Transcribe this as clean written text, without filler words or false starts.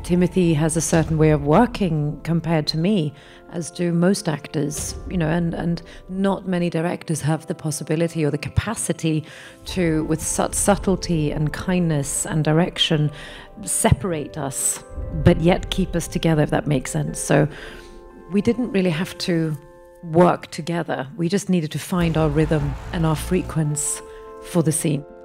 Timothy has a certain way of working compared to me, as do most actors, and not many directors have the possibility or the capacity to, with such subtlety and kindness and direction, separate us, but yet keep us together, if that makes sense. So we didn't really have to work together. We just needed to find our rhythm and our frequency for the scene.